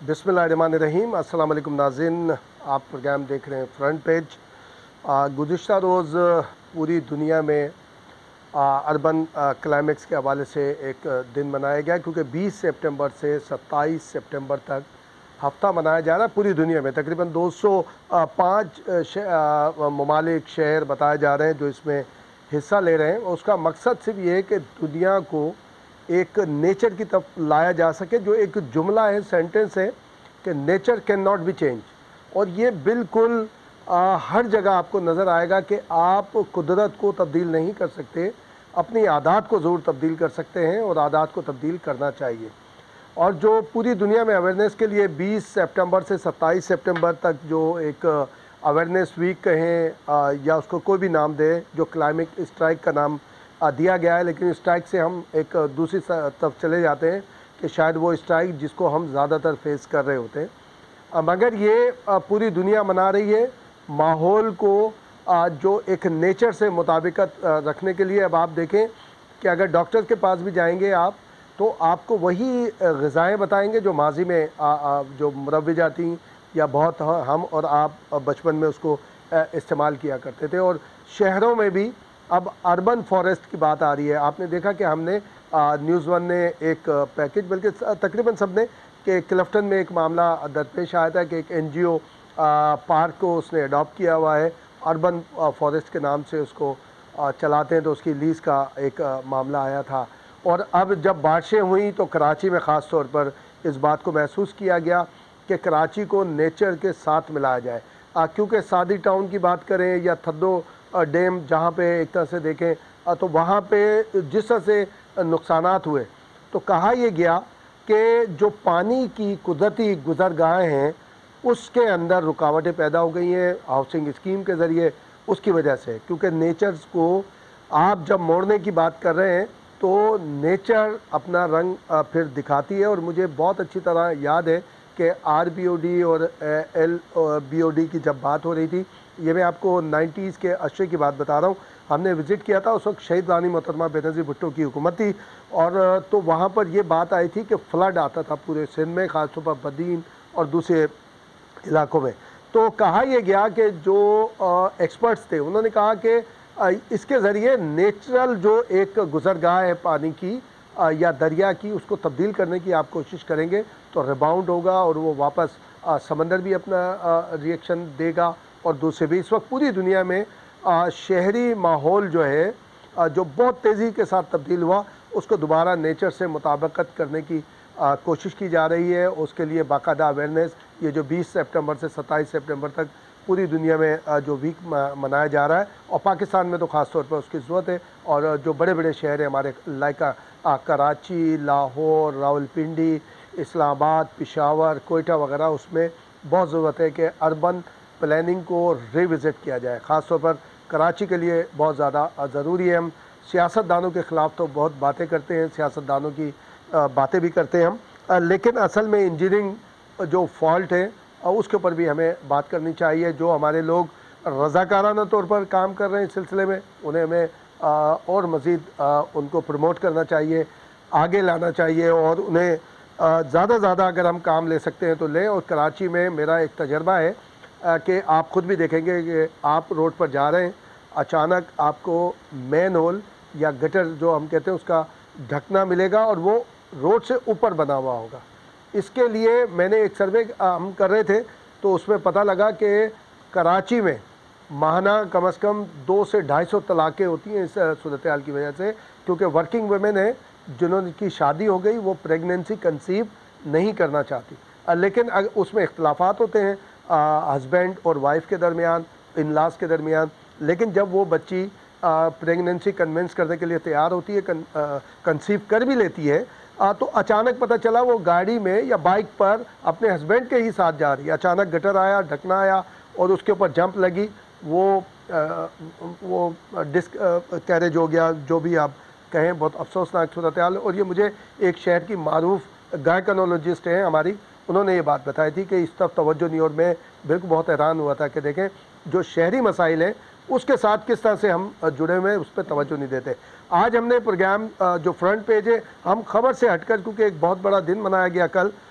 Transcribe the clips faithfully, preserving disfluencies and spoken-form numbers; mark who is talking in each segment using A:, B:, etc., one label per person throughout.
A: बिस्मिल्लाहिर्रहमानिर्रहीम। अस्सलाम वालेकुम नाज़रीन, आप प्रोग्राम देख रहे हैं फ्रंट पेज। गुज़िश्ता रोज़ पूरी दुनिया में आ, अर्बन क्लाइमेक्स के हवाले से एक दिन मनाया गया, क्योंकि बीस सितंबर से सत्ताईस सितंबर तक हफ़्ता मनाया जा रहा है। पूरी दुनिया में तकरीबन दो सौ पाँच ममालिक शहर बताए जा रहे हैं जो इसमें हिस्सा ले रहे हैं। उसका मकसद सिर्फ ये है कि दुनिया को एक नेचर की तरफ लाया जा सके। जो एक जुमला है, सेंटेंस है कि nature can not be change, और ये बिल्कुल आ, हर जगह आपको नज़र आएगा कि आप कुदरत को तब्दील नहीं कर सकते, अपनी आदत को ज़रूर तब्दील कर सकते हैं और आदत को तब्दील करना चाहिए। और जो पूरी दुनिया में अवेयरनेस के लिए बीस सितंबर से सत्ताईस सितंबर तक जो एक अवेयरनेस वीक कहें या उसको कोई भी नाम दे, जो क्लाइमेट स्ट्राइक का नाम दिया गया है, लेकिन स्ट्राइक से हम एक दूसरी तरफ चले जाते हैं कि शायद वो स्ट्राइक जिसको हम ज़्यादातर फेस कर रहे होते हैं। मगर ये पूरी दुनिया मना रही है माहौल को जो एक नेचर से मुताबिकत रखने के लिए। अब आप देखें कि अगर डॉक्टर के पास भी जाएंगे आप, तो आपको वही ग़िज़ाएँ बताएंगे जो माजी में आ, आ, जो मुरव्विजा थी या बहुत हम और आप बचपन में उसको इस्तेमाल किया करते थे। और शहरों में भी अब अर्बन फॉरेस्ट की बात आ रही है। आपने देखा कि हमने न्यूज़ वन ने एक पैकेज, बल्कि तकरीबन सब ने, कि क्लिफ्टन में एक मामला दरपेश आया था कि एक एनजीओ पार्क को उसने अडॉप्ट किया हुआ है, अर्बन फॉरेस्ट के नाम से उसको चलाते हैं, तो उसकी लीज़ का एक मामला आया था। और अब जब बारिशें हुई तो कराची में ख़ास तौर पर इस बात को महसूस किया गया कि कराची को नेचर के साथ मिलाया जाए, क्योंकि सादी टाउन की बात करें या थद्दो डैम जहाँ पे एक तरह से देखें तो वहाँ पे जिस तरह से नुकसानात हुए, तो कहा यह गया कि जो पानी की कुदरती गुज़रगाहें हैं उसके अंदर रुकावटें पैदा हो गई हैं हाउसिंग स्कीम के ज़रिए, उसकी वजह से। क्योंकि नेचर्स को आप जब मोड़ने की बात कर रहे हैं तो नेचर अपना रंग फिर दिखाती है। और मुझे बहुत अच्छी तरह याद है कि आर बी ओ डी और एल बी ओ डी की जब बात हो रही थी, ये मैं आपको नाइन्टीज़ के अशरे की बात बता रहा हूँ, हमने विज़िट किया था, उस वक्त शहीद रानी मोहतरमा बेनज़ीर भुट्टो की हुकूमत थी। और तो वहाँ पर ये बात आई थी कि फ्लड आता था पूरे सिंध में, ख़ासतौर पर बदीन और दूसरे इलाकों में। तो कहा यह गया कि जो एक्सपर्ट्स थे उन्होंने कहा कि इसके ज़रिए नेचुरल जो एक गुज़रगाह है पानी की आ, या दरिया की, उसको तब्दील करने की आप कोशिश करेंगे तो रिबाउंड होगा और वो वापस आ, समंदर भी अपना रिएक्शन देगा और दूसरे भी। इस वक्त पूरी दुनिया में आ, शहरी माहौल जो है आ, जो बहुत तेज़ी के साथ तब्दील हुआ, उसको दोबारा नेचर से मुताबिकत करने की आ, कोशिश की जा रही है। उसके लिए बाकायदा अवेयरनेस ये जो बीस सितंबर से सत्ताईस सितंबर तक पूरी दुनिया में आ, जो वीक मनाया जा रहा है, और पाकिस्तान में तो ख़ास तौर पर उसकी ज़रूरत है। और जो बड़े बड़े शहर हैं हमारे, लाइक कराची, लाहौर, रावलपिंडी, इस्लामाबाद, पेशावर, कोयटा वगैरह, उसमें बहुत ज़रूरत है कि अर्बन प्लानिंग को रिविज़िट किया जाए। ख़ास तौर पर कराची के लिए बहुत ज़्यादा ज़रूरी है। हम सियासतदानों के ख़िलाफ़ तो बहुत बातें करते हैं, सियासतदानों की बातें भी करते हैं हम, लेकिन असल में इंजीनियरिंग जो फॉल्ट है उसके ऊपर भी हमें बात करनी चाहिए। जो हमारे लोग रज़ाकाराना तौर पर काम कर रहे हैं इस सिलसिले में, उन्हें हमें और मज़ीद उनको प्रमोट करना चाहिए, आगे लाना चाहिए, और उन्हें ज़्यादा ज़्यादा अगर हम काम ले सकते हैं तो लें। और कराची में मेरा एक तजर्बा है कि आप ख़ुद भी देखेंगे कि आप रोड पर जा रहे हैं, अचानक आपको मैन होल या गटर जो हम कहते हैं उसका ढकना मिलेगा और वो रोड से ऊपर बना हुआ होगा। इसके लिए मैंने एक सर्वे हम कर रहे थे तो उसमें पता लगा कि कराची में माहाना कम अज़ कम दो से ढाई सौ तलाक़ें होती हैं इस सूरत हाल की वजह से, क्योंकि वर्किंग वुमेन है जिन्होंने की शादी हो गई, वो प्रेगनेंसी कंसीव नहीं करना चाहती, लेकिन उसमें इख्तलाफात होते हैं हस्बैंड और वाइफ के दरमियान, इन लास के दरमियान। लेकिन जब वो बच्ची प्रेगनेंसी कन्विंस करने के लिए तैयार होती है, कन, कंसीव कर भी लेती है, आ, तो अचानक पता चला वो गाड़ी में या बाइक पर अपने हस्बैंड के ही साथ जा रही है। अचानक गटर आया, ढकना आया और उसके ऊपर जंप लगी, वो आ, वो डिस्क कैरेज हो गया, जो भी आप कहें। बहुत अफसोसनाक सूरत हाल। और ये मुझे एक शहर की मारूफ गायकोनोलॉजिस्ट हैं हमारी, उन्होंने ये बात बताई थी कि इस तरफ तवज्जो नहीं। और मैं बिल्कुल बहुत हैरान हुआ था कि देखें जो शहरी मसाइल हैं उसके साथ किस तरह से हम जुड़े हुए हैं, उस पर तवज्जो नहीं देते। आज हमने प्रोग्राम जो फ्रंट पेज है, हम खबर से हटकर, क्योंकि एक बहुत बड़ा दिन मनाया गया कल,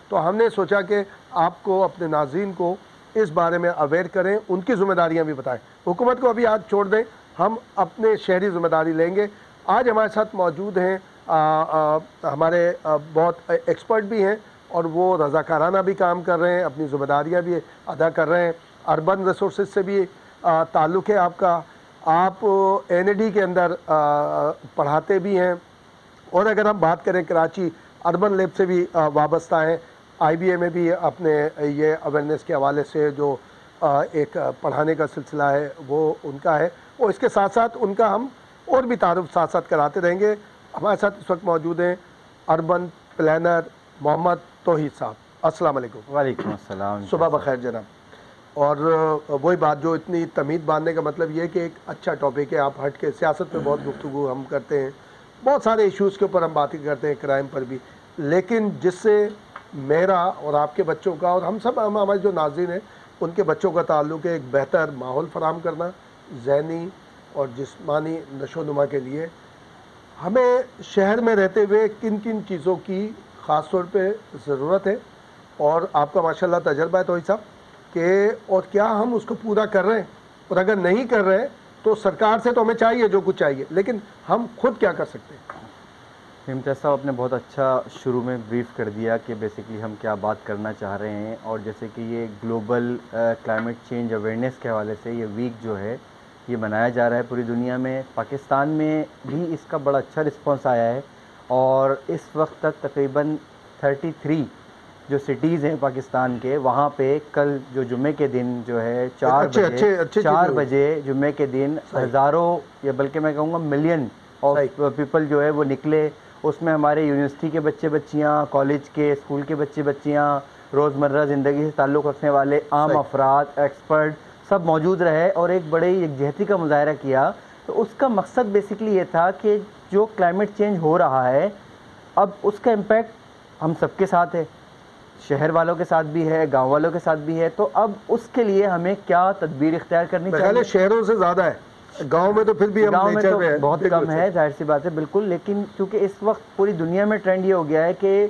A: तो हमने सोचा कि आपको, अपने नाज़रीन को इस बारे में अवेयर करें, उनकी ज़िम्मेदारियाँ भी बताएं। हुकूमत को अभी आज छोड़ दें, हम अपने शहरी ज़िम्मेदारी लेंगे। आज हमारे साथ मौजूद हैं आ, आ, हमारे आ, बहुत एक्सपर्ट भी हैं और वो रज़ाकाराना भी काम कर रहे हैं, अपनी ज़िम्मेदारियाँ भी अदा कर रहे हैं। अर्बन रिसोर्सेज से भी ताल्लुक़ है आपका, आप एन ए डी के अंदर आ, पढ़ाते भी हैं, और अगर हम बात करें कराची अर्बन लैब से भी वाबस्ता हैं। आई बी ए में भी अपने ये अवेयरनेस के हवाले से जो आ, एक पढ़ाने का सिलसिला है वो उनका है, और इसके साथ साथ उनका हम और भी तारुफ साथ साथ कराते रहेंगे। हमारे साथ इस वक्त मौजूद हैं अर्बन प्लानर मोहम्मद तौहीद साहब। अस्सलाम वालेकुम।
B: वालेकुम अस्सलाम।
A: सुबह बखैर जनाब। और वही बात जो इतनी तमीद बांधने का मतलब ये है कि एक अच्छा टॉपिक है, आप हट के सियासत पे बहुत गुफ्तगू हम करते हैं, बहुत सारे इश्यूज़ के ऊपर हम बातें करते हैं, क्राइम पर भी, लेकिन जिससे मेरा और आपके बच्चों का और हम सब हम हमारे जो नाज़रीन हैं उनके बच्चों का ताल्लुक़ है एक बेहतर माहौल फराहम करना, ज़हनी और जिस्मानी नशोनुमा के लिए। हमें शहर में रहते हुए किन किन चीज़ों की ख़ास तौर पे ज़रूरत है, और आपका माशाल्लाह तजर्बा है तौहीद साहब कि, और क्या हम उसको पूरा कर रहे हैं, और अगर नहीं कर रहे हैं तो सरकार से तो हमें चाहिए जो कुछ चाहिए, लेकिन हम खुद क्या कर सकते हैं?
B: इम्तियाज़ साहब आपने बहुत अच्छा शुरू में ब्रीफ कर दिया कि बेसिकली हम क्या बात करना चाह रहे हैं, और जैसे कि ये ग्लोबल क्लाइमेट चेंज अवेयरनेस के हवाले से ये वीक जो है ये मनाया जा रहा है पूरी दुनिया में। पाकिस्तान में भी इसका बड़ा अच्छा रिस्पांस आया है, और इस वक्त तक तकरीबन तैंतीस जो सिटीज़ हैं पाकिस्तान के, वहाँ पे कल जो जुम्मे के दिन जो है चार
A: अच्छे,
B: बजे
A: अच्छे, अच्छे
B: चार बजे जुम्मे के दिन हज़ारों या बल्कि मैं कहूँगा मिलियन ऑफ पीपल जो है वो निकले। उसमें हमारे यूनिवर्सिटी के बच्चे बच्चियाँ, कॉलेज के, स्कूल के बच्चे बच्चियाँ, रोज़मर्रा ज़िंदगी से ताल्लुक़ रखने वाले आम अफराद, एक्सपर्ट सब मौजूद रहे और एक बड़े यकजहती का मुजाहरा किया। तो उसका मकसद बेसिकली ये था कि जो क्लाइमेट चेंज हो रहा है अब उसका इम्पैक्ट हम सबके साथ है, शहर वालों के साथ भी है, गांव वालों के साथ भी है। तो अब उसके लिए हमें क्या तदबीर इख्तियार करनी चाहिए?
A: शहरों से ज़्यादा है, गांव में तो फिर भी हम
B: गांव में तो
A: है,
B: बहुत कम है, जाहिर सी बात है, बिल्कुल। लेकिन क्योंकि इस वक्त पूरी दुनिया में ट्रेंड ये हो गया है कि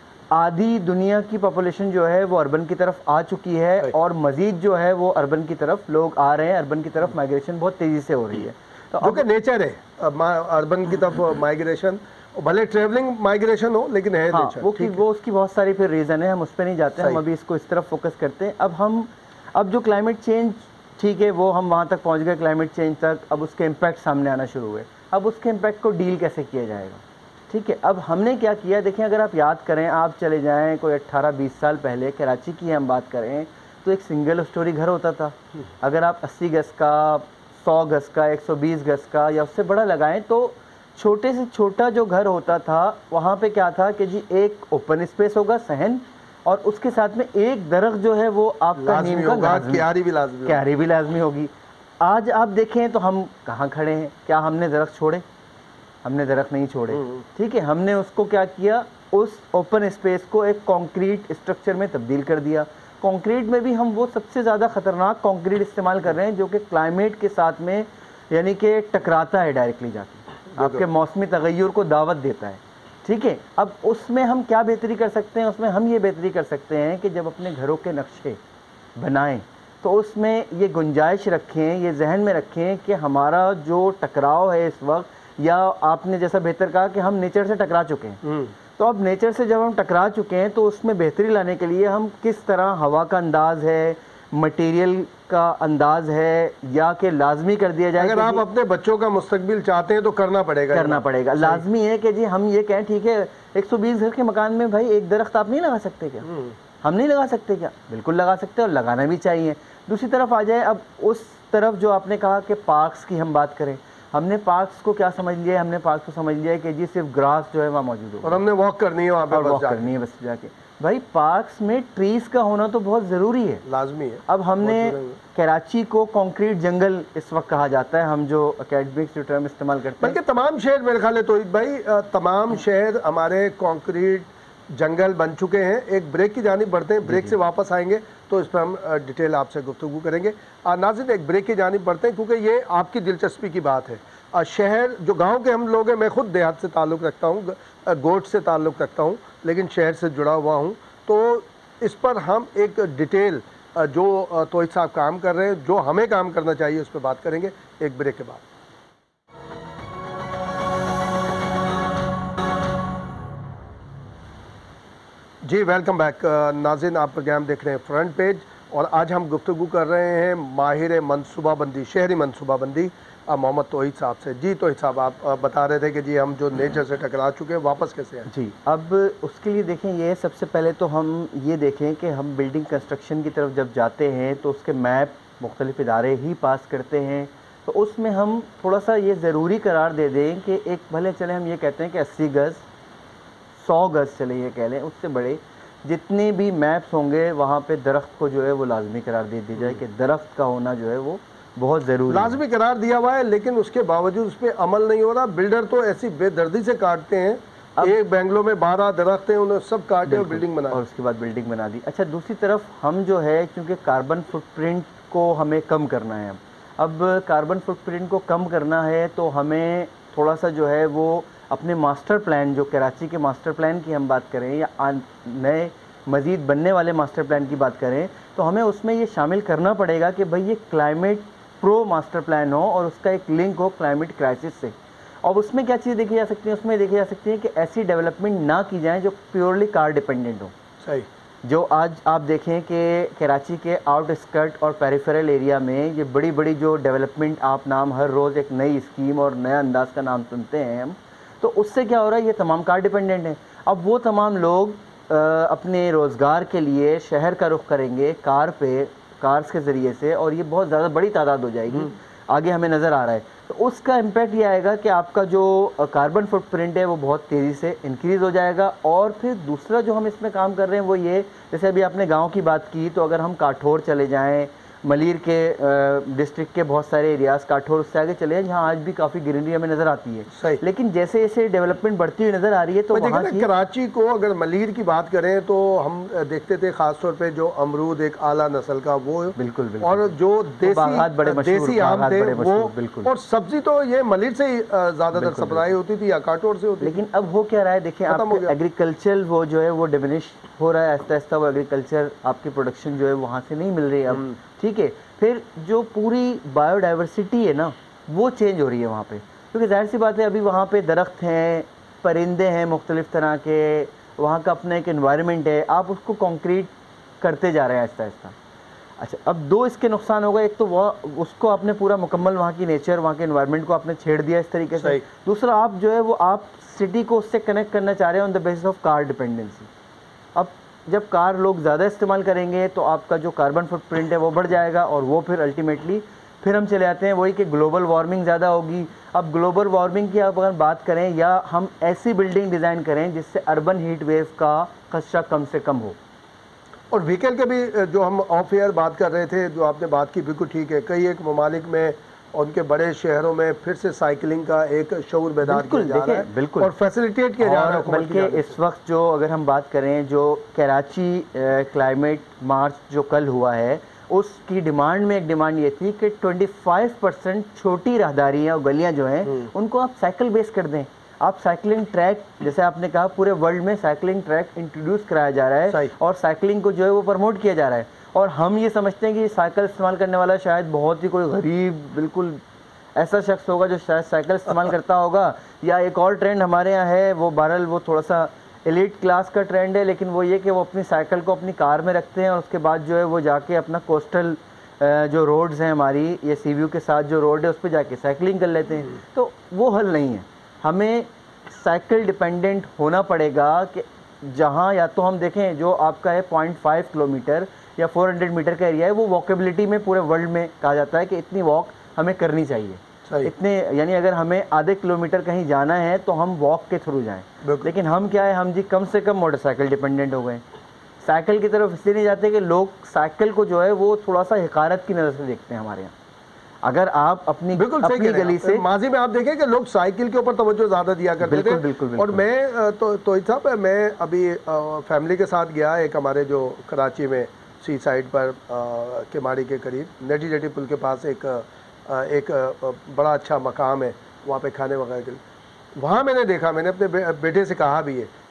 B: आधी दुनिया की पॉपुलेशन जो है वो अर्बन की तरफ आ चुकी है, और मज़ीद जो है वो अर्बन की तरफ लोग आ रहे हैं, अर्बन की तरफ माइग्रेशन बहुत तेज़ी से हो रही है।
A: तो अब नेचर है अर्बन की तरफ माइग्रेशन, भले ट्रेवलिंग माइग्रेशन हो लेकिन है
B: हाँ,
A: नेचर।
B: वो कि वो उसकी बहुत सारी फिर रीज़न है, हम उस पर नहीं जाते, हम अभी इसको इस तरफ फोकस करते हैं। अब हम अब जो क्लाइमेट चेंज, ठीक है वो हम वहाँ तक पहुँच गए क्लाइमेट चेंज तक, अब उसके इम्पैक्ट सामने आना शुरू हुए। अब उसके इम्पैक्ट को डील कैसे किया जाएगा? ठीक है, अब हमने क्या किया, देखें अगर आप याद करें, आप चले जाएं कोई अट्ठारह बीस साल पहले, कराची की हम बात करें तो एक सिंगल स्टोरी घर होता था। अगर आप अस्सी गज का, सौ गज का, एक सौ बीस गज का या उससे बड़ा लगाएं तो छोटे से छोटा जो घर होता था वहाँ पे क्या था कि जी एक ओपन स्पेस होगा, सहन, और उसके साथ में एक दरख्त जो है वो आपका नीम का लाज़मी,
A: क्यारी भी लाज़मी
B: क्यारी भी लाज़मी होगी। आज आप देखें तो हम कहाँ खड़े हैं, क्या हमने दरख्त छोड़े? हमने दरख्त नहीं छोड़े, ठीक है, हमने उसको क्या किया, उस ओपन स्पेस को एक कंक्रीट स्ट्रक्चर में तब्दील कर दिया। कंक्रीट में भी हम वो सबसे ज़्यादा ख़तरनाक कंक्रीट इस्तेमाल कर रहे हैं जो कि क्लाइमेट के साथ में यानी कि टकराता है डायरेक्टली जाके, आपके मौसमी तगय्युर को दावत देता है। ठीक है, अब उसमें हम क्या बेहतरी कर सकते हैं? उसमें हम ये बेहतरी कर सकते हैं कि जब अपने घरों के नक्शे बनाएं तो उसमें ये गुंजाइश रखें, ये जहन में रखें कि हमारा जो टकराव है इस वक्त, या आपने जैसा बेहतर कहा कि हम नेचर से टकरा चुके हैं, तो अब नेचर से जब हम टकरा चुके हैं तो उसमें बेहतरी लाने के लिए हम किस तरह हवा का अंदाज़ है, मटेरियल का अंदाज है, या कि लाजमी कर दिया जाए।
A: अगर आप अपने बच्चों का मुस्तकबिल चाहते हैं तो करना पड़ेगा,
B: करना पड़ेगा, लाजमी है कि जी हम ये कहें ठीक है एक सौ बीस घर के मकान में भाई एक दरख्त आप नहीं लगा सकते क्या? हम नहीं लगा सकते क्या? बिल्कुल लगा सकते हैं और लगाना भी चाहिए। दूसरी तरफ आ जाए, अब उस तरफ जो आपने कहा कि पार्क्स की हम बात करें, हमने पार्क्स को क्या समझ लिया? हमने पार्क्स को समझ लिया है कि जी सिर्फ ग्रास जो है वहाँ मौजूद हो,
A: और हमने वॉक करनी है वहाँ पे,
B: वॉक करनी है बस जाके। भाई पार्क्स में ट्रीज का होना तो बहुत ज़रूरी है,
A: लाजमी है।
B: अब हमने कराची को कंक्रीट जंगल इस वक्त कहा जाता है, हम जो एकेडमिक्स जो टर्म इस्तेमाल करते हैं,
A: बल्कि तमाम शहर मेरे ख्याल है तो भाई तमाम शहर हमारे कंक्रीट जंगल बन चुके हैं। एक ब्रेक की जानिब बढ़ते हैं, ब्रेक से वापस आएंगे तो इस पर हम डिटेल आपसे गुफ्तगू करेंगे। नाज़रीन एक ब्रेक की जानिब बढ़ते हैं क्योंकि ये आपकी दिलचस्पी की बात है। शहर जो गांव के हम लोग हैं, मैं खुद देहात से ताल्लुक़ रखता हूँ, गोट से ताल्लुक़ रखता हूँ, लेकिन शहर से जुड़ा हुआ हूँ। तो इस पर हम एक डिटेल जो तौहीद साहब काम कर रहे हैं, जो हमें काम करना चाहिए, उस पर बात करेंगे एक ब्रेक के बाद। जी वेलकम बैक नाज़रीन, आप प्रोग्राम देख रहे हैं फ्रंट पेज और आज हम गुफ्तगू कर रहे हैं माहिर मनसूबाबंदी, शहरी मनसूबाबंदी मोहम्मद तौहीद साहब से। जी तौहीद साहब, आप बता रहे थे कि जी हम जो नेचर से टकरा चुके हैं वापस कैसे आए?
B: जी, अब उसके लिए देखें, ये सबसे पहले तो हम ये देखें कि हम बिल्डिंग कंस्ट्रक्शन की तरफ जब जाते हैं तो उसके मैप मुख्तलिफ इदारे ही पास करते हैं, तो उसमें हम थोड़ा सा ये ज़रूरी करार दे दें कि एक भले चले हम ये कहते हैं कि अस्सी गज़ सौ गज़ चले ये कह लें, उससे बड़े जितने भी मैप्स होंगे वहाँ पे दरख्त को जो है वो लाजमी करार दे दी जाए कि दरख्त का होना जो है वो बहुत ज़रूरी
A: लाजमी करार दिया हुआ है, लेकिन उसके बावजूद उस पर अमल नहीं हो रहा। बिल्डर तो ऐसी बेदर्दी से काटते हैं, एक बेंगलोर में बारह दरख्त हैं, उन्होंने सब काटे और बिल्डिंग बना
B: और उसके बाद बिल्डिंग बना दी। अच्छा, दूसरी तरफ हम जो है क्योंकि कार्बन फुटप्रिंट को हमें कम करना है, अब कार्बन फुटप्रिंट को कम करना है तो हमें थोड़ा सा जो है वो अपने मास्टर प्लान, जो कराची के मास्टर प्लान की हम बात करें या नए मज़ीद बनने वाले मास्टर प्लान की बात करें, तो हमें उसमें ये शामिल करना पड़ेगा कि भाई ये क्लाइमेट प्रो मास्टर प्लान हो और उसका एक लिंक हो क्लाइमेट क्राइसिस से। और उसमें क्या चीज़ देखी जा सकती है? उसमें देखी जा सकती है कि ऐसी डेवलपमेंट ना की जाए जो प्योरली कार डिपेंडेंट हो।
A: सही।
B: जो आज आप देखें कि कराची के आउटस्कर्ट और पेरिफेरल एरिया में ये बड़ी बड़ी जो डेवलपमेंट, आप नाम हर रोज़ एक नई स्कीम और नया अंदाज का नाम सुनते हैं हम, तो उससे क्या हो रहा है, ये तमाम कार डिपेंडेंट हैं। अब वो तमाम लोग आ, अपने रोज़गार के लिए शहर का रुख करेंगे कार पे, कार्स के ज़रिए से, और ये बहुत ज़्यादा बड़ी तादाद हो जाएगी, आगे हमें नज़र आ रहा है। तो उसका इम्पैक्ट ये आएगा कि आपका जो कार्बन फुटप्रिंट है वो बहुत तेज़ी से इंक्रीज़ हो जाएगा। और फिर दूसरा जो हम इसमें काम कर रहे हैं वो ये, जैसे अभी आपने गांव की बात की, तो अगर हम काठौर चले जाएं, मलीर के डिस्ट्रिक्ट के बहुत सारे एरियाज़, काठौर उससे आगे चले जाएं जहाँ आज भी काफ़ी ग्रीनरी हमें नज़र आती है।
A: सही।
B: लेकिन जैसे जैसे डेवलपमेंट बढ़ती हुई नज़र आ रही है तो वहाँ की
A: कराची को अगर मलीर की बात करें तो हम देखते थे ख़ासतौर पे जो अमरूद एक आला नस्ल का वो
B: बिल्कुल, बिल्कुल।
A: और जो देसी
B: बड़े
A: देसी आम थे वो,
B: बिल्कुल।
A: और सब्जी तो ये मलीर से ही ज़्यादातर सप्लाई होती थी या काठौर से होती।
B: लेकिन अब हो क्या रहा है, देखिए आप एग्रीकल्चर वो जो है वो डिमिनिश हो रहा है आहिस्ता आहिस्ता, वो एग्रीकल्चर आपकी प्रोडक्शन जो है वहाँ से नहीं मिल रही है अब, ठीक है। फिर जो पूरी बायोडाइवर्सिटी है ना वो चेंज हो रही है वहाँ पे, क्योंकि जाहिर सी बात है अभी वहाँ पे दरख्त हैं, परिंदे हैं मुख्तलिफ़ तरह के, वहाँ का अपना एक एनवायरनमेंट है, आप उसको कंक्रीट करते जा रहे हैं आहिस्ता आहिस्ता। अच्छा, अब दो इसके नुकसान हो गए, एक तो वह उसको आपने पूरा मुकम्मल वहाँ की नेचर, वहाँ के एनवायरनमेंट को आपने छेड़ दिया इस तरीके से। दूसरा, आप जो है वो आप सिटी को उससे कनेक्ट करना चाह रहे हैं on the basis of car dependency. अब जब कार लोग ज़्यादा इस्तेमाल करेंगे तो आपका जो कार्बन फुटप्रिंट है वो बढ़ जाएगा, और वो फिर अल्टीमेटली फिर हम चले आते हैं वही कि ग्लोबल वार्मिंग ज़्यादा होगी। अब ग्लोबल वार्मिंग की आप अगर बात करें, या हम ऐसी बिल्डिंग डिज़ाइन करें जिससे अर्बन हीट वेव का खदशा कम से कम हो।
A: और व्हीकल के भी जो हम ऑफ एयर बात कर रहे थे, जो आपने बात की बिल्कुल ठीक है, कई एक ममालिक में उनके बड़े शहरों में फिर से साइकिलिंग का एक शऊर बेदार किया जा रहा है,
B: बिल्कुल,
A: और फैसिलिटेट किया जा रहा है।
B: बल्कि इस वक्त जो अगर हम बात करें, जो कराची क्लाइमेट मार्च जो कल हुआ है, उसकी डिमांड में एक डिमांड ये थी कि पच्चीस परसेंट छोटी राहदारियाँ और गलियाँ जो हैं उनको आप साइकिल बेस कर दें। आप साइकिलिंग ट्रैक, जैसे आपने कहा पूरे वर्ल्ड में साइकिलिंग ट्रैक इंट्रोड्यूस कराया जा रहा है और साइकिलिंग को जो है वो प्रमोट किया जा रहा है। और हम ये समझते हैं कि साइकिल इस्तेमाल करने वाला शायद बहुत ही कोई गरीब बिल्कुल ऐसा शख्स होगा जो शायद साइकिल इस्तेमाल करता होगा, या एक और ट्रेंड हमारे यहाँ है वो बहरहाल वो थोड़ा सा एलिट क्लास का ट्रेंड है, लेकिन वो ये कि वो अपनी साइकिल को अपनी कार में रखते हैं और उसके बाद जो है वो जाके अपना कोस्टल जो रोड्स हैं हमारी, ये सी व्यू के साथ जो रोड है उस पर जाके साइकिलिंग कर लेते हैं। तो वो हल नहीं है, हमें साइकिल डिपेंडेंट होना पड़ेगा कि जहाँ या तो हम देखें जो आपका है पॉइंट फाइव किलोमीटर या फोर हंड्रेड मीटर का एरिया है, वो वॉकेबिलिटी में पूरे वर्ल्ड में कहा जाता है कि इतनी वॉक हमें करनी चाहिए। इतने यानी अगर हमें आधे किलोमीटर कहीं जाना है तो हम वॉक के थ्रू जाएं। लेकिन हम क्या है, हम जी कम से कम मोटरसाइकिल डिपेंडेंट हो गए। साइकिल की तरफ इसलिए नहीं जाते कि लोग साइकिल को जो है वो थोड़ा सा हिकारत की नज़र से देखते हैं हमारे यहाँ। अगर आप अपनी अपनी गली से
A: माजी में आप देखें कि लोग साइकिल के ऊपर तवज्जो ज़्यादा दिया करते
B: बिल्कुल,
A: थे।
B: बिल्कुल, बिल्कुल।
A: और मैं तो तो साहब मैं अभी फैमिली के साथ गया एक हमारे जो कराची में सी साइड पर केमाड़ी के करीब नेटी जेटी पुल के पास एक आ, एक आ, बड़ा अच्छा मकाम है, वहाँ पे खाने वगैरह के लिए। वहाँ मैंने देखा, मैंने अपने बे, बेटे से कहा भी है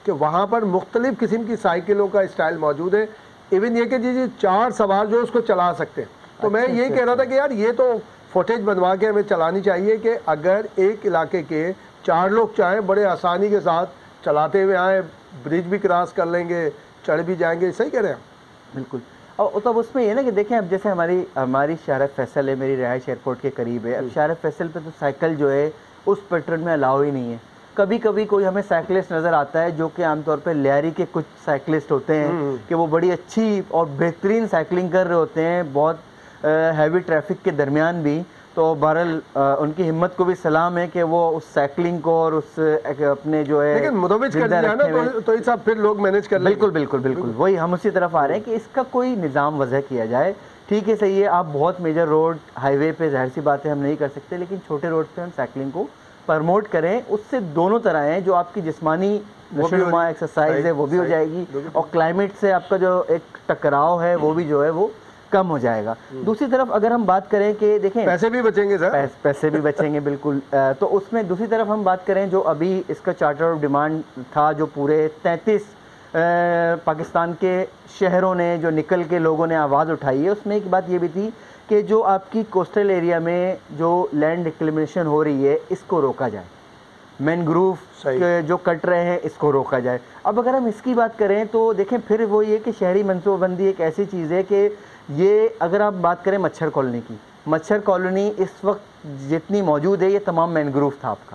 A: कि वहाँ पर मुख्तलिफ़ किस्म की साइकिलों का स्टाइल मौजूद है। इवन ये कि जी चार सवार जो उसको चला सकते हैं। तो मैं ये कह रहा था कि यार ये तो फुटेज बनवा के हमें चलानी चाहिए कि अगर एक इलाके के चार लोग चाहें बड़े आसानी के साथ चलाते हुए आए, ब्रिज भी क्रॉस कर लेंगे, चढ़ भी जाएंगे। सही कह रहे हैं?
B: बिल्कुल। और तब उसमें ये ना कि देखें, अब जैसे हमारी हमारी शाहरा फैसल है, मेरी रिहाइश एयरपोर्ट के करीब है। अब शाहरा फैसल पे तो साइकिल जो है उस पैटर्न में अलाउ ही नहीं है। कभी कभी कोई हमें साइकिलिस्ट नज़र आता है जो कि आमतौर पे लियारी के कुछ साइकिलिस्ट होते हैं कि वो बड़ी अच्छी और बेहतरीन साइकिलिंग कर रहे होते हैं, बहुत हैवी ट्रैफिक के दरमियान भी। तो बहरहाल उनकी हिम्मत को भी सलाम है कि वो उस साइकिलिंग को और उस अपने जो है
A: लेकिन मुदव्विज कर दिया ना, तो, तो इस फिर लोग मैनेज कर
B: बिल्कुल बिल्कुल बिल्कुल वही हम उसी तरफ आ रहे हैं कि इसका कोई निज़ाम वजह किया जाए। ठीक है, सही है, आप बहुत मेजर रोड हाईवे पे जाहिर सी बात है हम नहीं कर सकते, लेकिन छोटे रोड पे हम साइकिलिंग को प्रमोट करें। उससे दोनों तरह हैं, जो आपकी जिस्मानी नशोनुमा एक्सरसाइज है वो भी हो जाएगी और क्लाइमेट से आपका जो एक टकराव है वो भी जो है वो कम हो जाएगा। दूसरी तरफ अगर हम बात करें कि देखें
A: पैसे भी बचेंगे सर,
B: पैस, पैसे भी बचेंगे बिल्कुल। तो उसमें दूसरी तरफ हम बात करें जो अभी इसका चार्टर ऑफ डिमांड था, जो पूरे तैंतीस पाकिस्तान के शहरों ने जो निकल के लोगों ने आवाज़ उठाई है, उसमें एक बात ये भी थी कि जो आपकी कोस्टल एरिया में जो लैंड रिक्लेमेशन हो रही है इसको रोका जाए, मैनग्रूव जो कट रहे हैं इसको रोका जाए। अब अगर हम इसकी बात करें तो देखें फिर वो ये कि शहरी मनसूबाबंदी एक ऐसी चीज़ है कि ये अगर आप बात करें मच्छर कॉलोनी की, मच्छर कॉलोनी इस वक्त जितनी मौजूद है ये तमाम मैनग्रूव था आपका,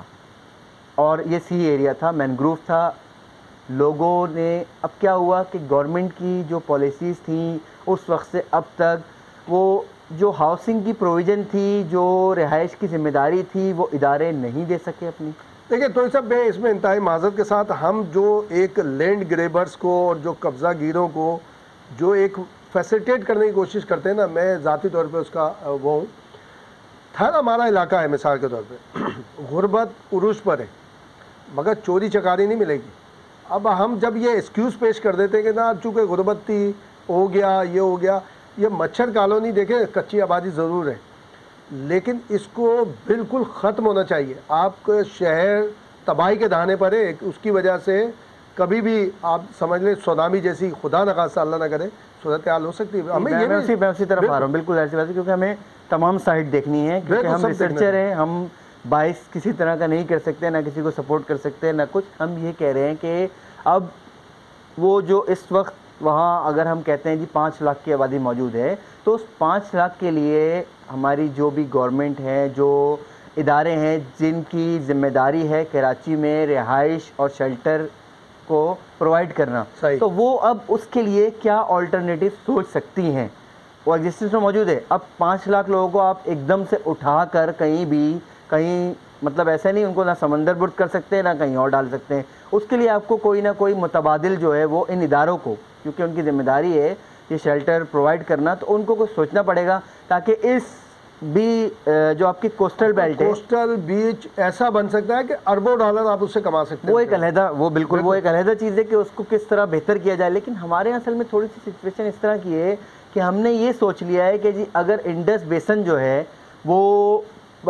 B: और ये सी एरिया था, मैनग्रूव था। लोगों ने अब क्या हुआ कि गवर्नमेंट की जो पॉलिसीज़ थी उस वक्त से अब तक वो जो हाउसिंग की प्रोविज़न थी, जो रिहाइश की जिम्मेदारी थी, वो इदारे नहीं दे सके अपनी।
A: देखिए तो सब मैं इसमें इंतहाई माज़रत के साथ हम जो एक लैंड ग्रेबर्स को और जो कब्ज़ा गिरों को जो एक फैसिलिटेट करने की कोशिश करते हैं ना, मैं ज़ाती तौर पे उसका वो हूँ। थर हमारा इलाका है मिसाल के तौर पे, गुर्बत उरूज पर है मगर चोरी चकारी नहीं मिलेगी। अब हम जब ये एक्सक्यूज़ पेश कर देते हैं कि ना चूँकि गुर्बत थी, हो गया, ये हो गया, ये मच्छर कॉलोनी देखें कच्ची आबादी ज़रूर है लेकिन इसको बिल्कुल ख़त्म होना चाहिए। आपके शहर तबाही के दहाने पर है, उसकी वजह से कभी भी आप समझ लें सुनामी जैसी, खुदा न खास्ता अल्लाह ना करे, सूरत हाल हो सकती है। हमें ये
B: मैं उसी मैं उसी तरफ आ रहा हूँ, बिल्कुल ऐसी बात है, क्योंकि हमें तमाम साइड देखनी है, क्योंकि हम रिसर्चर हैं, हम बाइस किसी तरह का नहीं कर सकते, ना किसी को सपोर्ट कर सकते हैं ना कुछ। हम ये कह रहे हैं कि अब वो जो इस वक्त वहाँ अगर हम कहते हैं जी पाँच लाख की आबादी मौजूद है, तो उस पाँच लाख के लिए हमारी जो भी गवर्नमेंट है, जो इदारे हैं जिनकी ज़िम्मेदारी है कराची में रिहाइश और शेल्टर को प्रोवाइड करना, तो वो अब उसके लिए क्या ऑल्टरनेटिव सोच सकती हैं, वो एग्जिस्टेंस में मौजूद है। अब पाँच लाख लोगों को आप एकदम से उठा कर कहीं भी कहीं मतलब ऐसा नहीं उनको ना समंदर बुर्द कर सकते हैं ना कहीं और डाल सकते हैं, उसके लिए आपको कोई ना कोई मुतबादिल जो है वो इन इदारों को, क्योंकि उनकी ज़िम्मेदारी है ये शेल्टर प्रोवाइड करना, तो उनको कुछ सोचना पड़ेगा ताकि इस भी जो आपकी कोस्टल बेल्ट है,
A: कोस्टल बीच ऐसा बन सकता है कि अरबों डॉलर आप उससे कमा सकते हैं।
B: वो एक अलहदा वो बिल्कुल वो एक अलहदा चीज़ है कि उसको किस तरह बेहतर किया जाए। लेकिन हमारे असल में थोड़ी सी सिचुएशन इस तरह की है कि हमने ये सोच लिया है कि जी अगर इंडस बेसन जो है वो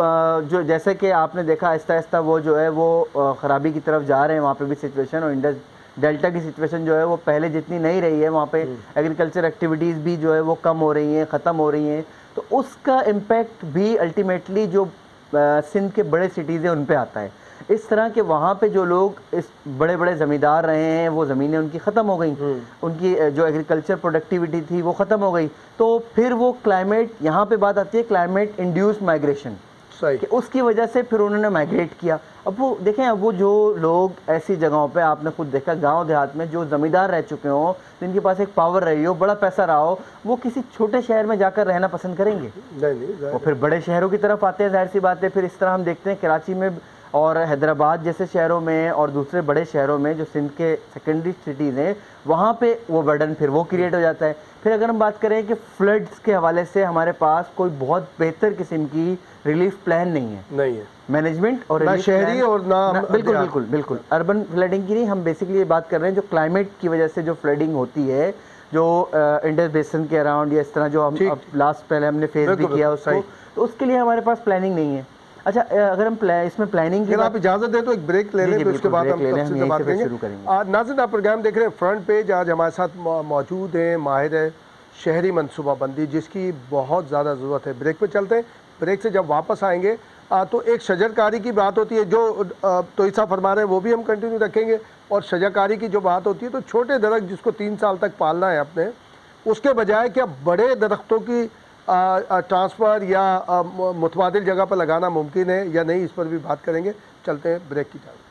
B: जो जैसे कि आपने देखा आहिस्ता आहिस्ता वो जो है वो ख़राबी की तरफ जा रहे हैं, वहाँ पे भी सिचुएशन, और इंडस डेल्टा की सिचुएशन जो है वो पहले जितनी नहीं रही है, वहाँ पे एग्रीकल्चर एक्टिविटीज़ भी जो है वो कम हो रही हैं, ख़त्म हो रही हैं, तो उसका इम्पैक्ट भी अल्टीमेटली जो सिंध के बड़े सिटीज़ हैं उन पे आता है। इस तरह के वहाँ पे जो लोग इस बड़े बड़े ज़मींदार रहे हैं वो ज़मीनें उनकी ख़त्म हो गई, उनकी जो एग्रीकल्चर प्रोडक्टिविटी थी वो ख़त्म हो गई, तो फिर वो क्लाइमेट, यहाँ पे बात आती है क्लाइमेट इंड्यूस माइग्रेशन, कि उसकी वजह से फिर उन्होंने माइग्रेट किया। अब वो देखें, अब वो जो लोग ऐसी जगहों पे आपने खुद देखा गांव देहात में जो ज़मींदार रह चुके हों, जिनके पास एक पावर रही हो, बड़ा पैसा रहा हो, वो किसी छोटे शहर में जाकर रहना पसंद करेंगे? नहीं नहीं, वो फिर बड़े शहरों की तरफ आते हैं, जाहिर सी बात है। फिर इस तरह हम देखते हैं कराची में और हैदराबाद जैसे शहरों में और दूसरे बड़े शहरों में जो सिंध के सेकेंडरी सिटीज़ हैं, वहाँ पे वो बर्डन फिर वो क्रिएट हो जाता है। फिर अगर हम बात करें कि फ्लड्स के हवाले से हमारे पास कोई बहुत बेहतर किस्म की रिलीफ प्लान नहीं है, नहीं है मैनेजमेंट और
A: ना शहरी और ना,
B: ना बिल्कुल बिल्कुल बिल्कुल अर्बन फ्लडिंग की नहीं, हम बेसिकली ये बात कर रहे हैं जो क्लाइमेट की वजह से जो फ्लडिंग होती है, जो इंडस बेसिन के अराउंड या इस तरह जो हम लास्ट पहले हमने फेस भी किया उसको, तो उसके लिए हमारे पास प्लानिंग नहीं है। अच्छा अगर हम प्ला, इसमें प्लानिंग की
A: अगर आप इजाज़त दें तो एक ब्रेक ले लें, तो उसके बाद हम तफसील से बात करेंगे। नाज़रीन, आप प्रोग्राम देख रहे हैं फ्रंट पेज। आज हमारे साथ मौजूद हैं माहिर शहरी मनसूबाबंदी, जिसकी बहुत ज़्यादा ज़रूरत है। ब्रेक पे चलते हैं। ब्रेक से जब वापस आएंगे आ, तो एक शजरकारी की बात होती है, जो तो ईसा फरमा रहे हैं वो भी हम कंटिन्यू रखेंगे। और शजरकारी की जो बात होती है, तो छोटे दरख्त जिसको तीन साल तक पालना है अपने, उसके बजाय क्या बड़े दरख्तों की ट्रांसफ़र या मुतबादिल जगह पर लगाना मुमकिन है या नहीं, इस पर भी बात करेंगे। चलते हैं ब्रेक की तरफ।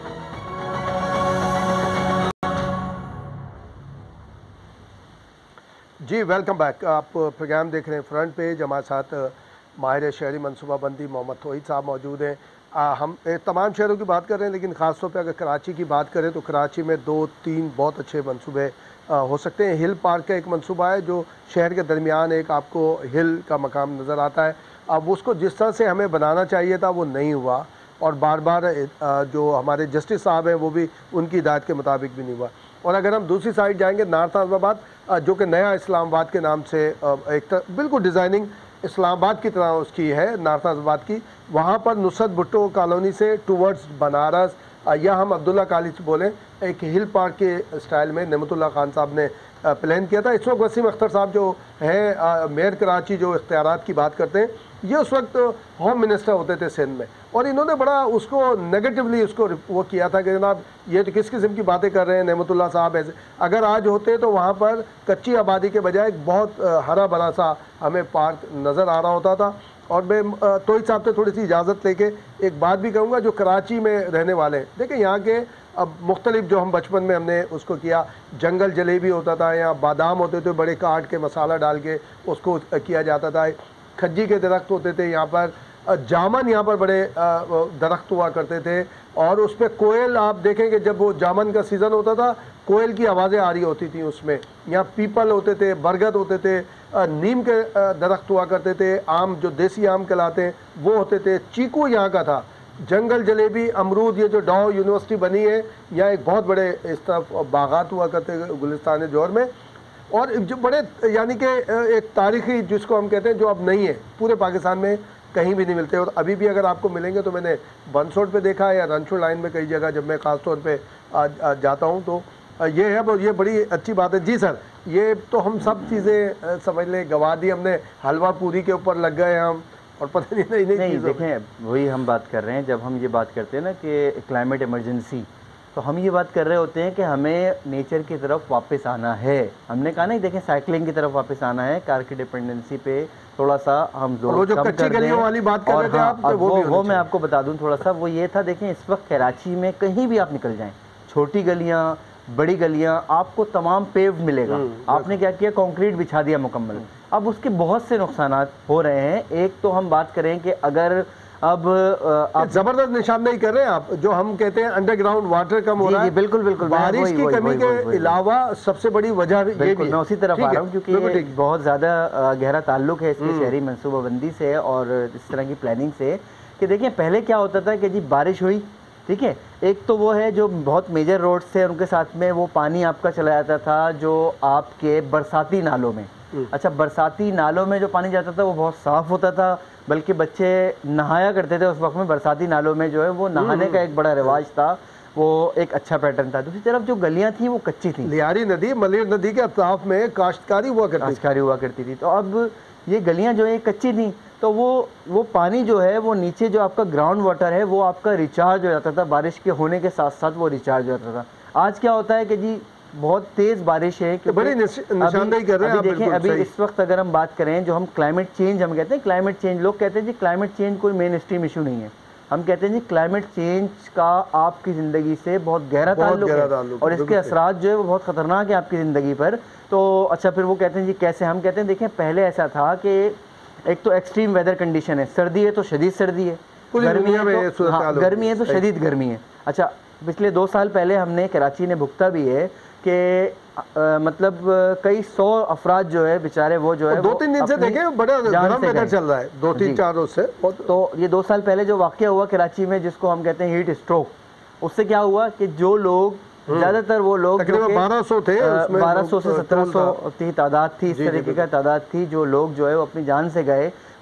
A: जी वेलकम बैक। आप प्रोग्राम देख रहे हैं फ्रंट पेज। हमारे साथ माहिर शहरी मनसूबाबंदी मोहम्मद तौहीद साहब मौजूद हैं। आ, हम ए, तमाम शहरों की बात कर रहे हैं, लेकिन ख़ास तौर पे अगर कराची की बात करें तो कराची में दो तीन बहुत अच्छे मनसूबे हो सकते हैं। हिल पार्क का एक मनसूबा है जो शहर के दरमियान एक आपको हिल का मकाम नज़र आता है। अब उसको जिस तरह से हमें बनाना चाहिए था वो नहीं हुआ, और बार बार जो हमारे जस्टिस साहब हैं वो भी उनकी हिदायत के मुताबिक भी नहीं हुआ। और अगर हम दूसरी साइड जाएंगे, नॉर्थ नाज़िमाबाद, जो कि नया इस्लामाबाद के नाम से एक बिल्कुल डिज़ाइनिंग इस्लामाबाद की तरह उसकी है, नॉर्थ नाज़िमाबाद की, वहाँ पर नुसरत भुट्टो कॉलोनी से टूवर्ड्स बनारस या हम अब्दुल्ला कॉलेज बोलें, एक हिल पार्क के स्टाइल में नेमतुल्लाह खान साहब ने प्लान किया था। इस वक्त वसीम अख्तर साहब जो हैं मेयर कराची, जो इख्तियारात की बात करते हैं, ये उस वक्त होम मिनिस्टर होते थे सिंध में, और इन्होंने बड़ा उसको नेगेटिवली उसको वो किया था कि जनाब ये तो किस किस्म की बातें कर रहे हैं नेमतुल्लाह साहब ऐसे। अगर आज होते तो वहाँ पर कच्ची आबादी के बजाय एक बहुत हरा भरा सा हमें पार्क नज़र आ रहा होता था। और मैं तौहीद साहब से थोड़ी सी इजाज़त लेके एक बात भी कहूँगा, जो कराची में रहने वाले हैं, देखिए यहाँ के अब मुख्तलिफ जो हम बचपन में हमने उसको किया, जंगल जलेबी होता था, या बादाम होते थे बड़े काट के मसाला डाल के उसको किया जाता था, खज्जी के दरख्त होते थे यहाँ पर, जामन यहाँ पर बड़े दरख्त हुआ करते थे, और उस पर कोयल आप देखेंगे जब वो जामन का सीज़न होता था कोयल की आवाज़ें आ रही होती थी उसमें। यहाँ पीपल होते थे, बरगद होते थे, नीम के दरख्त हुआ करते थे, आम जो देसी आम कहलाते हैं वो होते थे, चीकू यहाँ का था, जंगल जलेबी, अमरूद, ये जो डाउ यूनिवर्सिटी बनी है यहाँ एक बहुत बड़े इस तरफ बागात हुआ करते गुलिस्तान जोर में, और जो बड़े यानी कि एक तारीख़ी जिसको हम कहते हैं जो अब नहीं है, पूरे पाकिस्तान में कहीं भी नहीं मिलते। और अभी भी अगर आपको मिलेंगे तो मैंने बंसोड पे देखा है या रनशोड़ लाइन में कई जगह जब मैं ख़ास तौर पे आ, आ, जाता हूँ तो ये है, और ये बड़ी अच्छी बात है। जी सर, ये तो हम सब चीज़ें समझ लें गवा दी हमने, हलवा पूरी के ऊपर लग गए हम, और पता नहीं नहीं नहीं,
B: नहीं देखें वही हम बात कर रहे हैं। जब हम ये बात करते हैं ना कि क्लाइमेट इमरजेंसी, तो हम ये बात कर रहे होते हैं कि हमें नेचर की तरफ वापस आना है। हमने कहा नहीं, देखें साइकिलिंग की तरफ वापस आना है, कार की डिपेंडेंसी पे थोड़ा सा हम जोर
A: वो जो कच्ची गलियों वाली बात कर रहे थे आप,
B: तो वो वो, वो मैं आपको बता दूं थोड़ा सा, वो ये था, देखें इस वक्त कराची में कहीं भी आप निकल जाएं, छोटी गलियां बड़ी गलियां, आपको तमाम पेव्ड मिलेगा। आपने क्या किया, कंक्रीट बिछा दिया मुकम्मल। अब उसके बहुत से नुकसानात हो रहे हैं। एक तो हम बात करें कि अगर अब आप
A: जबरदस्त निशानदेही कर रहे हैं आप, जो हम कहते हैं अंडरग्राउंड वाटर कम हो रहा है,
B: बिल्कुल बिल्कुल,
A: बारिश की कमी के अलावा सबसे बड़ी वजह ये भी,
B: मैं उसी तरफ आ रहा हूँ, क्योंकि ये बहुत ज़्यादा गहरा ताल्लुक है इसके शहरी मनसूबाबंदी से और इस तरह की प्लानिंग से। कि देखिए पहले क्या होता था कि जी बारिश हुई, ठीक है, एक तो वो है जो बहुत मेजर रोड्स थे उनके साथ में वो पानी आपका चला जाता था जो आपके बरसाती नालों में। अच्छा, बरसाती नालों में जो पानी जाता था वो बहुत साफ़ होता था, बल्कि बच्चे नहाया करते थे उस वक्त में बरसाती नालों में, जो है वो नहाने का एक बड़ा रिवाज था, वो एक अच्छा पैटर्न था। दूसरी तरफ जो गलियां थी वो कच्ची थी,
A: लियारी नदी मलिर नदी के अताफ में काश्तकारी हुआ करती
B: काश्तकारी हुआ करती थी। तो अब ये गलियां जो है कच्ची थी, तो वो वो पानी जो है वो नीचे जो आपका ग्राउंड वाटर है वो आपका रिचार्ज हो जाता था, बारिश के होने के साथ साथ वो रिचार्ज हो जाता था। आज क्या होता है कि जी बहुत तेज़ बारिश है,
A: तो बड़ी निशानदेही कर रहे हैं।
B: अभी देखें, अभी इस वक्त अगर हम बात करें, जो हम क्लाइमेट चेंज हम कहते हैं, क्लाइमेट चेंज लोग कहते हैं जी क्लाइमेट चेंज कोई मेन स्ट्रीम इशू नहीं है। हम कहते हैं जी क्लाइमेट चेंज का आपकी ज़िंदगी से बहुत गहरा ताल्लुक है और इसके असरात जो है वो बहुत ख़तरनाक है आपकी ज़िंदगी पर। तो अच्छा, फिर वो कहते हैं जी कैसे, हम कहते हैं देखें पहले ऐसा था कि एक तो एक्सट्रीम वेदर कंडीशन है, सर्दी है तो शदीद सर्दी है, गर्मी है तो हाँ, गर्मी है तो शदीद गर्मी है। अच्छा, पिछले दो साल पहले हमने कराची ने भुगता भी है कि मतलब कई सौ अफराद जो है बेचारे वो जो है
A: दो तीन दिन से देखें बड़ा गर्म वेदर चल रहा है, दो तीन चार रोज से।
B: तो ये दो साल पहले जो वाक़या हुआ कराची में जिसको हम कहते हैं हीट स्ट्रोक, उससे क्या हुआ कि जो लोग ज़्यादातर वो लोग
A: बारह सौ थे,
B: बारह सौ से सत्रह सौ की तादाद थी, इस तरीके का तादाद थी, जो लोग जो है वो अपनी जान से गए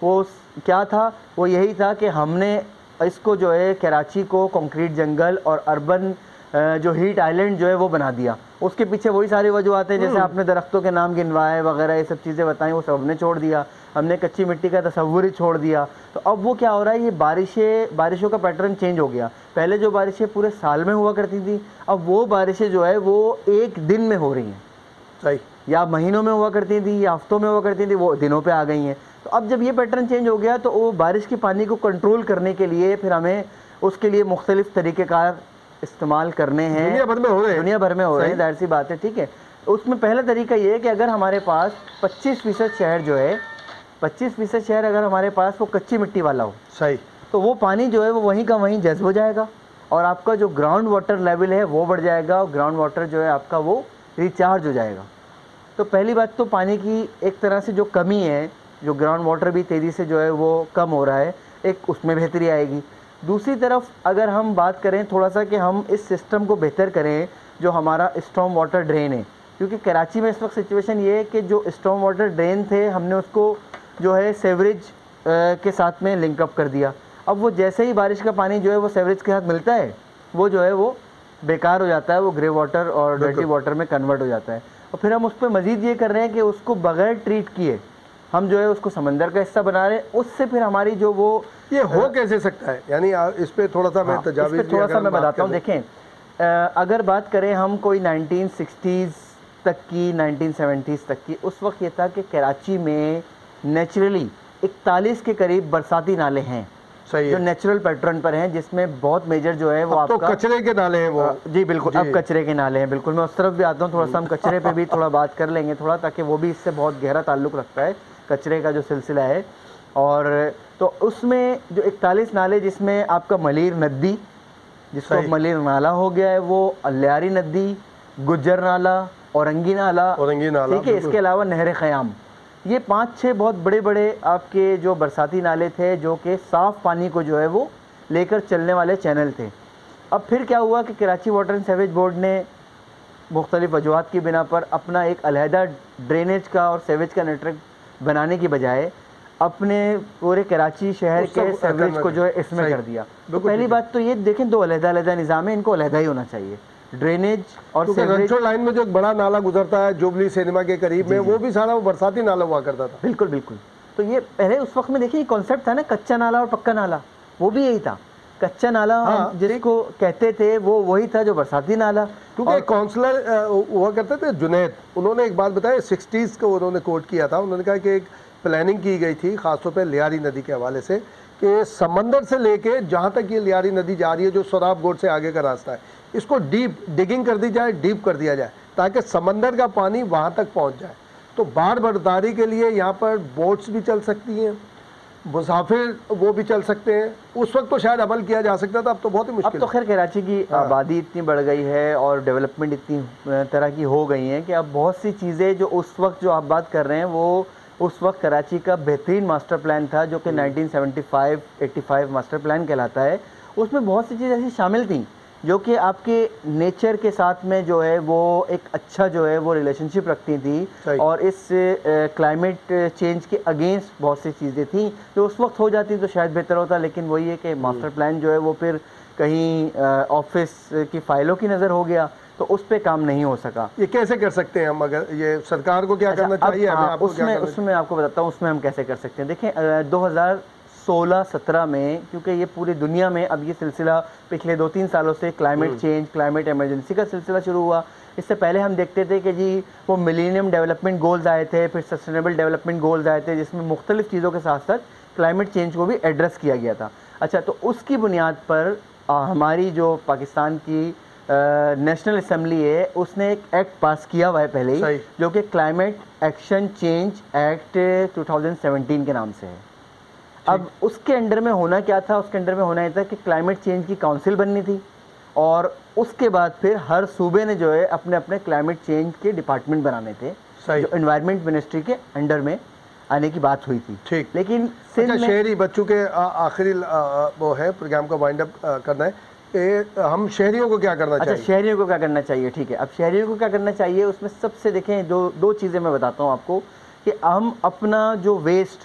B: वो क्या था, वो यही था कि हमने इसको जो है कराची को कंक्रीट जंगल और अर्बन जो हीट आइलैंड जो है वो बना दिया। उसके पीछे वही सारी वजूहत हैं, जैसे आपने दरख्तों के नाम गिनवाए वगैरह ये सब चीज़ें बताई, वो सब हमने छोड़ दिया। हमने कच्ची मिट्टी का तस्वुर ही छोड़ दिया। तो अब वो क्या हो रहा है, ये बारिशें बारिशों का पैटर्न चेंज हो गया। पहले जो बारिशें पूरे साल में हुआ करती थी, अब वो बारिशें जो है वो एक दिन में हो रही हैं।
A: सही,
B: या महीनों में हुआ करती थी या हफ्तों में हुआ करती थी, वो दिनों पे आ गई हैं। तो अब जब ये पैटर्न चेंज हो गया तो वो बारिश के पानी को कंट्रोल करने के लिए फिर हमें उसके लिए मुख्तलिफ तरीक़ेकार इस्तेमाल करने हैं।
A: दुनिया भर में हो रहे हैं,
B: दुनिया भर में हो रहे हैं, जाहिर सी बात है, ठीक है। उसमें पहला तरीका ये है कि अगर हमारे पास पच्चीस फीसद शहर जो है पच्चीस फीसद शहर अगर हमारे पास वो कच्ची मिट्टी वाला हो,
A: सही,
B: तो वो पानी जो है वो वहीं का वहीं जज्ब हो जाएगा और आपका जो ग्राउंड वाटर लेवल है वो बढ़ जाएगा और ग्राउंड वाटर जो है आपका वो रिचार्ज हो जाएगा। तो पहली बात तो पानी की एक तरह से जो कमी है, जो ग्राउंड वाटर भी तेज़ी से जो है वो कम हो रहा है, एक उसमें बेहतरी आएगी। दूसरी तरफ अगर हम बात करें थोड़ा सा कि हम इस सिस्टम को बेहतर करें जो हमारा स्टॉर्म वाटर ड्रेन है, क्योंकि कराची में इस वक्त सिचुएशन ये है कि जो स्टॉर्म वाटर ड्रेन थे हमने उसको जो है सेवरेज के साथ में लिंकअप कर दिया। अब वो जैसे ही बारिश का पानी जो है वो सेवरेज के साथ मिलता है वो जो है वो बेकार हो जाता है, वो ग्रे वाटर और डर्टी वाटर में कन्वर्ट हो जाता है। और फिर हम उस पर मज़ीद ये कर रहे हैं कि उसको बगैर ट्रीट किए हम जो है उसको समंदर का हिस्सा बना रहे हैं। उससे फिर हमारी जो वो
A: ये हो कैसे सकता है, यानी इस पे थोड़ा सा मैं तजावीज़
B: थोड़ा सा मैं बताता हूँ। देखें, अगर बात करें हम कोई नाइनटीन सिक्सटीज़ तक की, नाइनटीन सेवेंटीज़ तक की, उस वक्त ये था कि कराची में नेचुरली इकतालीस के करीब बरसाती नाले हैं।
A: सही
B: जो
A: है।
B: नेचुरल पैटर्न पर हैं, जिसमें बहुत मेजर जो है वो
A: अब तो
B: आपका
A: कचरे के नाले हैं वो।
B: जी बिल्कुल, अब कचरे के नाले हैं, बिल्कुल मैं उस तरफ भी आता हूँ। थोड़ा सा हम कचरे पे भी थोड़ा बात कर लेंगे थोड़ा, ताकि वो भी इससे बहुत गहरा ताल्लुक़ रखता है कचरे का जो सिलसिला है। और तो उसमें जो इकतालीस नाले, जिसमें आपका मलिर नदी, जिसको मलिर नाला हो गया है, वो अलियारी नदी, गुज्जर नाला, औरंगी नाला,
A: औरंगी नाला,
B: ठीक है, इसके अलावा नहर ख़याम, ये पाँच छः बहुत बड़े बड़े आपके जो बरसाती नाले थे जो कि साफ़ पानी को जो है वो लेकर चलने वाले चैनल थे। अब फिर क्या हुआ कि Karachi water and sewage board ने मुख्तलिफ़ वजूहात की बिना पर अपना एक अलहदा ड्रेनेज का और सीवेज का नेटवर्क बनाने की बजाय अपने पूरे कराची शहर के सीवेज को जो है इसमें कर दिया। तो पहली बात तो ये देखें, दो अलहदा अलहदा निज़ाम है, इनको अलहदा ही होना चाहिए। ड्रेनेज और
A: रंचो लाइन में जो एक बड़ा नाला गुजरता है जुबली सिनेमा के करीब में, वो भी सारा वो बरसाती नाला हुआ करता था।
B: बिल्कुल बिल्कुल। तो ये पहले उस वक्त में देखिए कॉन्सेप्ट था ना, कच्चा नाला और पक्का नाला, वो भी यही था। कच्चा नाला हाँ, जिसको कहते थे वो वही था जो बरसाती नाला।
A: क्योंकि काउंसलर हुआ करते थे जुनैद, उन्होंने एक बात बताया, सिक्सटीज़ को उन्होंने कोट किया था। उन्होंने कहा कि एक प्लानिंग की गई थी ख़ासतौर पर लियारी नदी के हवाले से, कि समंदर से लेके जहाँ तक ये लियारी नदी जा रही है, जो सोराब गोड से आगे का रास्ता है, इसको डीप डिगिंग कर दी जाए, डीप कर दिया जाए, ताकि समंदर का पानी वहाँ तक पहुँच जाए। तो बाढ़ बर्दारी के लिए यहाँ पर बोट्स भी चल सकती हैं, मुसाफिर वो भी चल सकते हैं। उस वक्त तो शायद अमल किया जा सकता था, अब तो बहुत ही मुश्किल।
B: अब तो खैर कराची की आबादी इतनी बढ़ गई है और डेवलपमेंट इतनी तरह की हो गई है कि अब बहुत सी चीज़ें जो उस वक्त जो आप बात कर रहे हैं वो उस वक्त कराची का बेहतरीन मास्टर प्लान था, जो कि nineteen seventy five eighty five master plan कहलाता है। उसमें बहुत सी चीज़ें ऐसी शामिल थी जो कि आपके नेचर के साथ में जो है वो एक अच्छा जो है वो रिलेशनशिप रखती थी, और इस क्लाइमेट चेंज के अगेंस्ट बहुत सी चीज़ें थी जो उस वक्त हो जाती तो शायद बेहतर होता। लेकिन वही है कि मास्टर प्लान जो है वो फिर कहीं ऑफिस की फ़ाइलों की नज़र हो गया, तो उस पर काम नहीं हो सका।
A: ये कैसे कर सकते हैं हम, अगर ये सरकार को क्या अच्छा, करना चाहिए?
B: हमें आपको उसमें क्या उसमें मैं आपको बताता हूँ उसमें हम कैसे कर सकते हैं। देखें, दो हज़ार सोलह सत्रह में, क्योंकि ये पूरी दुनिया में अब ये सिलसिला पिछले दो तीन सालों से क्लाइमेट चेंज, क्लाइमेट इमरजेंसी का सिलसिला शुरू हुआ। इससे पहले हम देखते थे कि जी वो मिलेनियम डेवलपमेंट गोल्स आए थे, फिर सस्टेनेबल डेवलपमेंट गोल्स आए थे, जिसमें मुख्तलिफ चीज़ों के साथ साथ क्लाइमेट चेंज को भी एड्रेस किया गया था। अच्छा, तो उसकी बुनियाद पर आ, हमारी जो पाकिस्तान की नेशनल असम्बली है, उसने एक एक्ट पास किया हुआ है पहले ही, जो कि climate action change act two thousand seventeen के नाम से है। अब उसके अंडर में होना क्या था, उसके अंडर में होना ये था कि क्लाइमेट चेंज की काउंसिल बननी थी, और उसके बाद फिर हर सूबे ने जो है अपने अपने क्लाइमेट चेंज के डिपार्टमेंट बनाने थे, जो एनवायरनमेंट मिनिस्ट्री के अंडर में आने की बात हुई थी।
A: ठीक,
B: लेकिन
A: अच्छा, शहरी बच्चों के आखिरी वो है प्रोग्राम का वाइंड अप करना है, ए, हम शहरियों को क्या करना
B: अच्छा,
A: चाहिए?
B: अच्छा, शहरियों को क्या करना चाहिए, ठीक है। अब शहरियों को क्या करना चाहिए, उसमें सबसे देखें दो दो चीज़ें मैं बताता हूँ आपको, कि हम अपना जो वेस्ट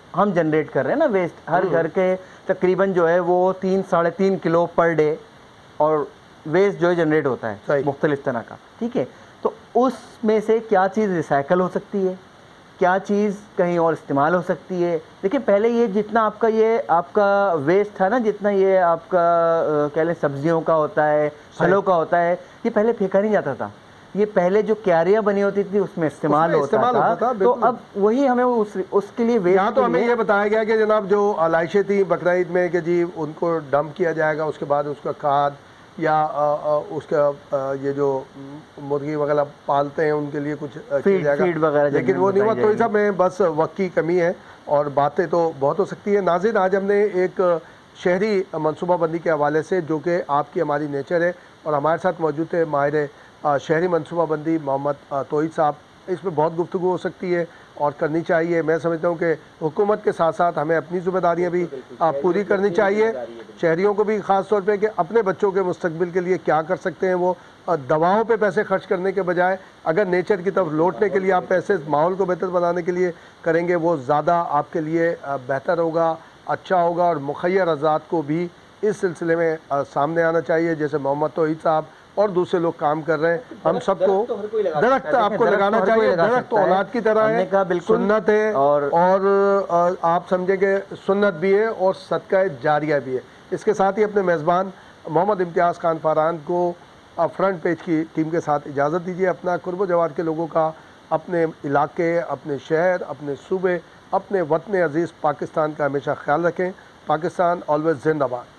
B: हम जनरेट कर रहे हैं ना वेस्ट, हर घर के तकरीबन जो है वो तीन साढ़े तीन किलो पर डे और वेस्ट जो है जनरेट होता है मुख्तलिफ तरह का, ठीक है। तो उसमें से क्या चीज़ रिसाइकल हो सकती है, क्या चीज़ कहीं और इस्तेमाल हो सकती है। देखिए पहले ये जितना आपका ये आपका वेस्ट था ना, जितना ये आपका कह लें सब्जियों का होता है, फलों का होता है, ये पहले फेंका नहीं जाता था, ये पहले जो क्यारियाँ बनी होती थी उसमें इस्तेमाल होता, होता था, था तो अब वही हमें उस उसके लिए वेस्ट
A: यहाँ तो हमें ये बताया गया कि जनाब जो आलाइशें थी बकरा ईद में कि जी उनको डंप किया जाएगा, उसके बाद उसका खाद या आ, आ, उसका आ, ये जो मुर्गी वगैरह पालते हैं उनके लिए कुछ
B: फीड, फीड वगैरह,
A: लेकिन वो नहीं हुआ। तो इस में बस वक्त की कमी है और बातें तो बहुत हो सकती है। नाज़रीन, आज हमने एक शहरी मनसूबाबंदी के हवाले से, जो कि आपकी हमारी नेचर है, और हमारे साथ मौजूद थे माहिर शहरी मनसूबाबंदी मोहम्मद तोहीद साहब। इसमें बहुत गुफ्तगू हो सकती है और करनी चाहिए। मैं समझता हूँ कि हुकूमत के साथ साथ हमें अपनी ज़िम्मेदारियाँ भी पूरी करनी चाहिए। शहरियों को भी ख़ास तौर पे कि अपने बच्चों के मुस्तकबिल के लिए क्या कर सकते हैं, वो दवाओं पे पैसे खर्च करने के बजाय अगर नेचर की तरफ लौटने के लिए आप पैसे माहौल को बेहतर बनाने के लिए करेंगे, वो ज़्यादा आपके लिए बेहतर होगा, अच्छा होगा। और मुखय्यर आज़ाद को भी इस सिलसिले में सामने आना चाहिए, जैसे मोहम्मद तोहीद साहब और दूसरे लोग काम कर रहे हैं। हम सबको दरख्त आपको लगाना चाहिए, दरख्त औलाद की तरह है, सुन्नत है और, और आप समझे कि सुन्नत भी है और सदका जारिया भी है। इसके साथ ही अपने मेज़बान मोहम्मद इम्तियाज़ खान फरहान को फ्रंट पेज की टीम के साथ इजाज़त दीजिए। अपना कुर्ब जवार के लोगों का, अपने इलाके, अपने शहर, अपने सूबे, अपने वतन अज़ीज़ पाकिस्तान का हमेशा ख्याल रखें। पाकिस्तान ऑलवेज़ जिंदाबाद।